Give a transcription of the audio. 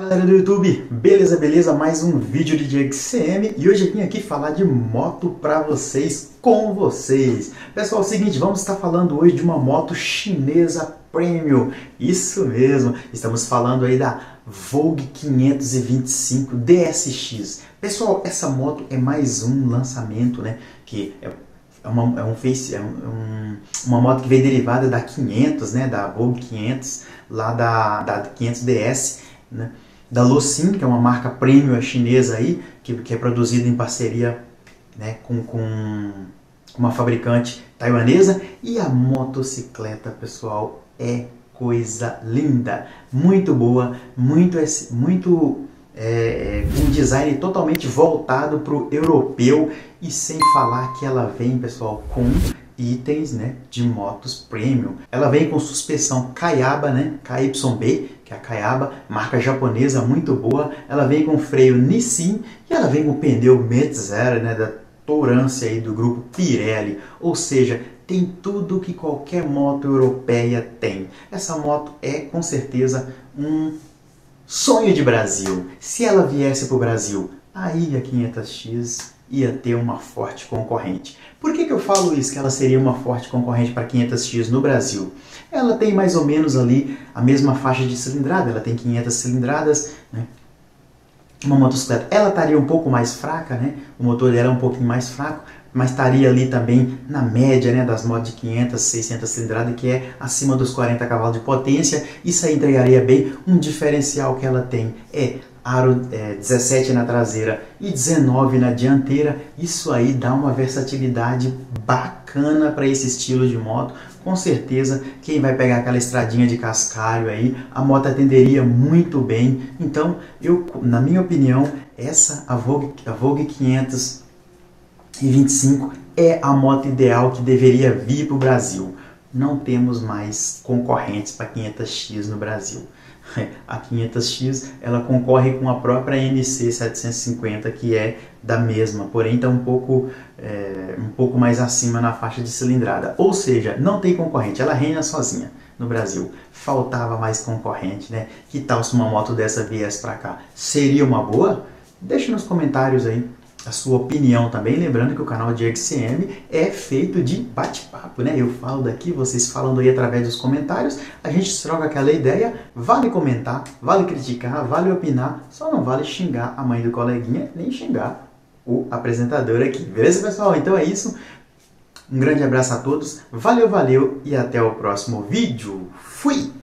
Galera do YouTube, beleza, beleza? Mais um vídeo de XCM e hoje eu vim aqui falar de moto pra vocês, com vocês. Pessoal, é o seguinte, vamos estar falando hoje de uma moto chinesa premium. Isso mesmo, estamos falando aí da Vogue 525 DSX. Pessoal, essa moto é mais um lançamento, né? Que é uma moto que veio derivada da 500, né? Da Vogue 500, lá da 500 DS, né? Da Losin, que é uma marca premium chinesa aí, que é produzida em parceria, né, com uma fabricante taiwanesa. E a motocicleta, pessoal, é coisa linda, muito boa, um design totalmente voltado para o europeu, e sem falar que ela vem, pessoal, com itens, né, de motos premium. Ela vem com suspensão Kayaba, né, KYB, que é a Kayaba, marca japonesa muito boa. Ela vem com freio Nissin e ela vem com pneu Metzeler, né, da Tourance aí do grupo Pirelli. Ou seja, tem tudo que qualquer moto europeia tem. Essa moto é com certeza um sonho de Brasil. Se ela viesse para o Brasil, aí a 500X ia ter uma forte concorrente. Por que eu falo isso, que ela seria uma forte concorrente para a 500X no Brasil? Ela tem mais ou menos ali a mesma faixa de cilindrada, ela tem 500 cilindradas, né? Uma motocicleta, ela estaria um pouco mais fraca, né? O motor dela é um pouquinho mais fraco, mas estaria ali também na média, né, das motos de 500, 600 cilindradas, que é acima dos 40 cavalos de potência. Isso aí entregaria bem. Um diferencial que ela tem é aro 17 na traseira e 19 na dianteira. Isso aí dá uma versatilidade bacana para esse estilo de moto. Com certeza, quem vai pegar aquela estradinha de cascalho aí, a moto atenderia muito bem. Então, na minha opinião, a Vogue 525 é a moto ideal que deveria vir para o Brasil. Não temos mais concorrentes para 500X no Brasil. A 500X ela concorre com a própria NC 750, que é da mesma, porém está um pouco mais acima na faixa de cilindrada. Ou seja, não tem concorrente, ela reina sozinha no Brasil. Faltava mais concorrente, né? Que tal se uma moto dessa viesse para cá? Seria uma boa? Deixe nos comentários aí a sua opinião também, lembrando que o canal de XCM é feito de bate-papo, né? Eu falo daqui, vocês falando aí através dos comentários, a gente troca aquela ideia. Vale comentar, vale criticar, vale opinar, só não vale xingar a mãe do coleguinha, nem xingar o apresentador aqui, beleza, pessoal? Então é isso, um grande abraço a todos, valeu, valeu e até o próximo vídeo, fui!